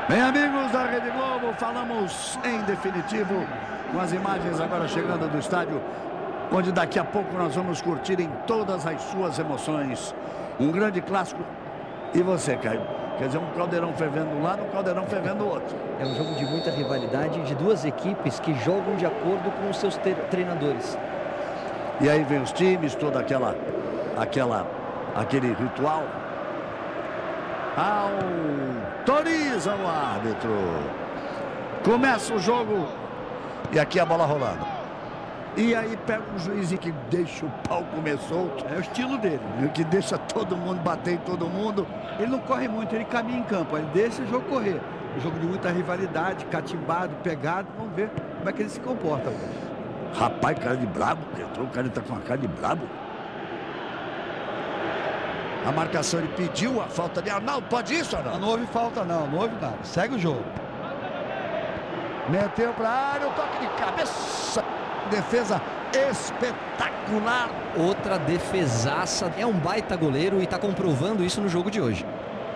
Bem, amigos da Rede Globo, falamos em definitivo com as imagens agora chegando do estádio, onde daqui a pouco nós vamos curtir em todas as suas emoções um grande clássico. E você, Caio? Quer dizer, um caldeirão fervendo um lado, um caldeirão fervendo o outro. É um jogo de muita rivalidade de duas equipes que jogam de acordo com os seus treinadores. E aí vem os times, toda aquele ritual. Autoriza o árbitro. Começa o jogo. E aqui a bola rolando. E aí pega um juiz que deixa o pau comer solto. É o estilo dele. Que deixa todo mundo bater em todo mundo. Ele não corre muito, ele caminha em campo. Ele deixa o jogo correr. Um jogo de muita rivalidade, catimbado, pegado. Vamos ver como é que ele se comporta hoje. Rapaz, cara de brabo. Entrou, o cara tá com a cara de brabo. A marcação, ele pediu a falta de Arnaldo. Pode isso, Arnaldo? Não houve falta não houve nada. Segue o jogo. Meteu pra área, o toque de cabeça. Defesa espetacular. Outra defesaça. É um baita goleiro e está comprovando isso no jogo de hoje.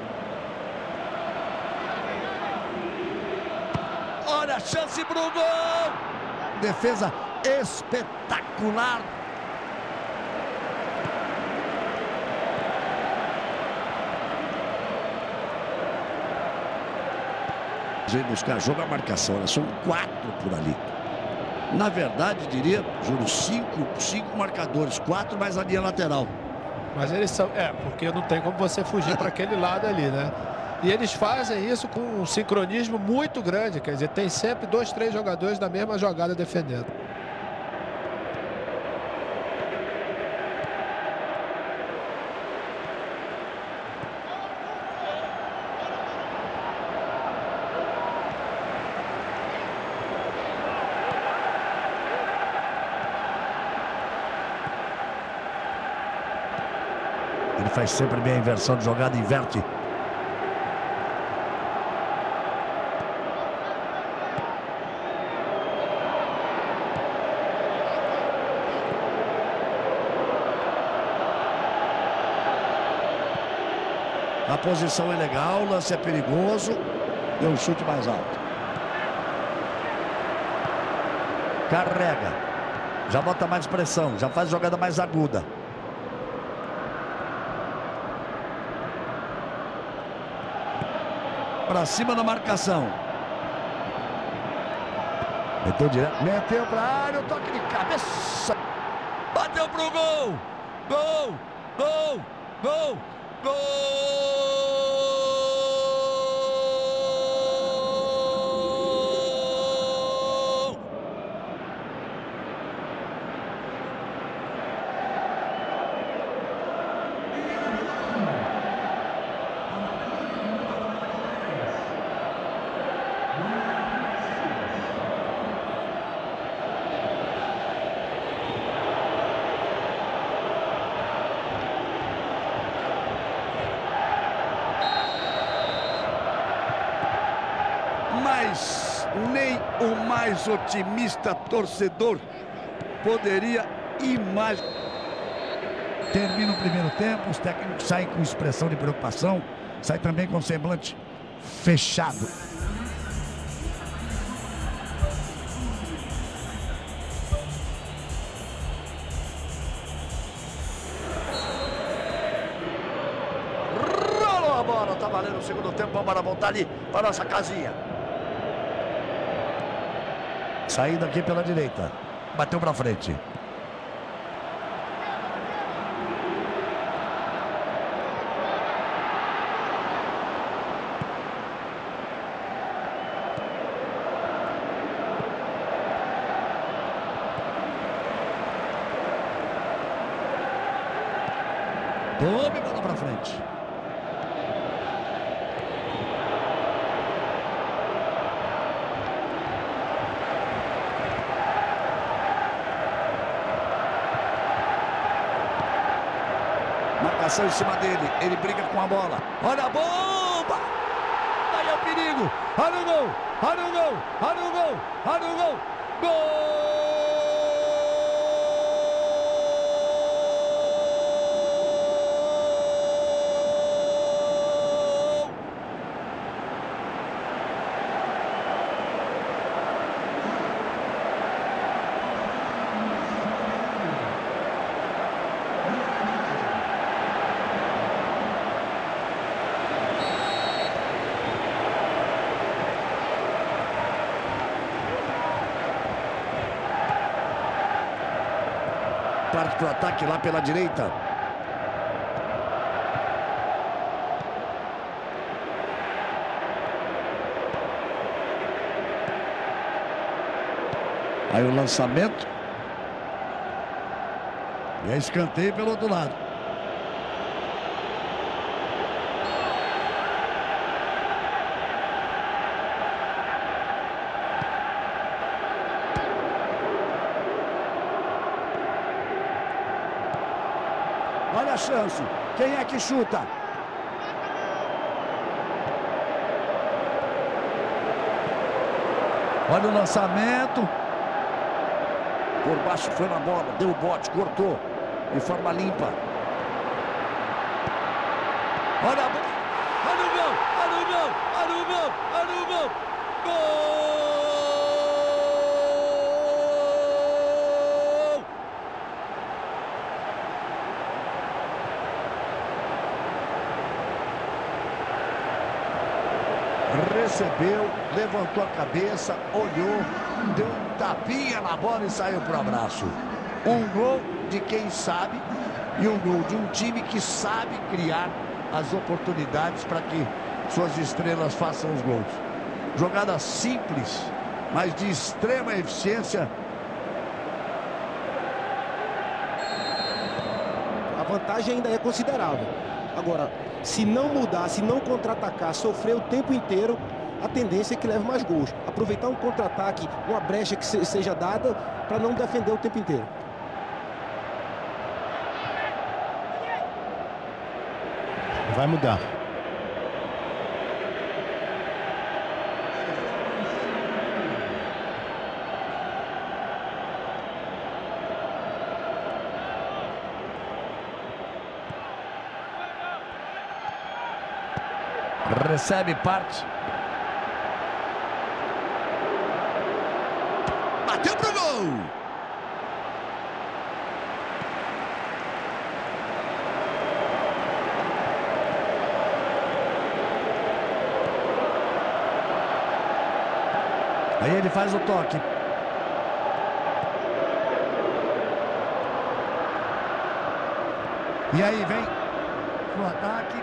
Olha a chance pro gol. Defesa espetacular. Vem buscar jogo, a marcação. São 4 por ali. Na verdade, diria, Júlio, 5 marcadores, 4 mais a linha lateral. Mas eles são... porque não tem como você fugir para aquele lado ali, né? E eles fazem isso com um sincronismo muito grande. Quer dizer, tem sempre 2, 3 jogadores da mesma jogada defendendo. Ele faz sempre bem a inversão de jogada, inverte. A posição é legal, o lance é perigoso. Deu um chute mais alto. Carrega. Já bota mais pressão, já faz jogada mais aguda. Pra cima da marcação. Meteu direto. Meteu pra área, o toque de cabeça. Bateu pro gol. Gol, gol, gol, gol. Mas nem o mais otimista torcedor poderia imaginar. Termina o primeiro tempo, os técnicos saem com expressão de preocupação, saem também com semblante fechado. Rolou a bola, tá valendo o segundo tempo, vamos voltar ali para nossa casinha. Saindo aqui pela direita. Bateu pra frente. Tome bola pra frente. Marcação em cima dele, ele briga com a bola. Olha a bomba! Aí é o perigo. Olha o gol! Olha o gol! Olha o gol! Olha o gol! Gol! parte para o ataque lá pela direita. Aí o lançamento. E é escanteio pelo outro lado. Olha a chance. Quem é que chuta? Olha o lançamento. Por baixo foi na bola, deu o bote, cortou de forma limpa. Olha a bola. Olha o gol, olha o gol, olha o gol, olha o gol. Gol! Recebeu, levantou a cabeça, olhou, deu um tapinha na bola e saiu para o abraço. Um gol de quem sabe e um gol de um time que sabe criar as oportunidades para que suas estrelas façam os gols. Jogada simples, mas de extrema eficiência. A vantagem ainda é considerável. Agora, se não mudar, se não contra-atacar, sofrer o tempo inteiro, a tendência é que leve mais gols. Aproveitar um contra-ataque, uma brecha que seja dada para não defender o tempo inteiro. Vai mudar. Recebe parte. Bateu pro gol. Aí ele faz o toque. E aí vem pro ataque.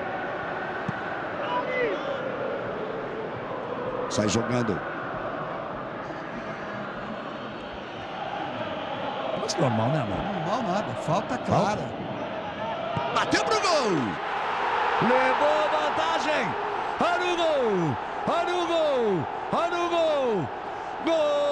Sai jogando. Mas normal, né, mano? Normal nada, falta clara. Bateu pro gol. Levou vantagem. Olha o gol. Olha o gol. Olha o gol. Gol.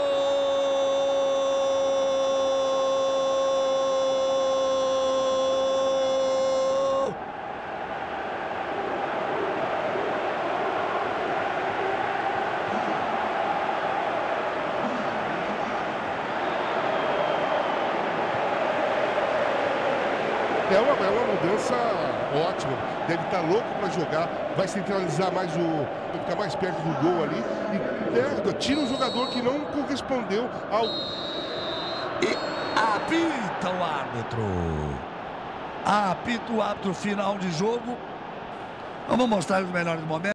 É uma mudança ótima. Deve estar louco para jogar, vai centralizar mais vai ficar mais perto do gol ali e tira o jogador que não correspondeu ao... E apita o árbitro. Apita o árbitro final de jogo. Vamos mostrar os melhores momentos.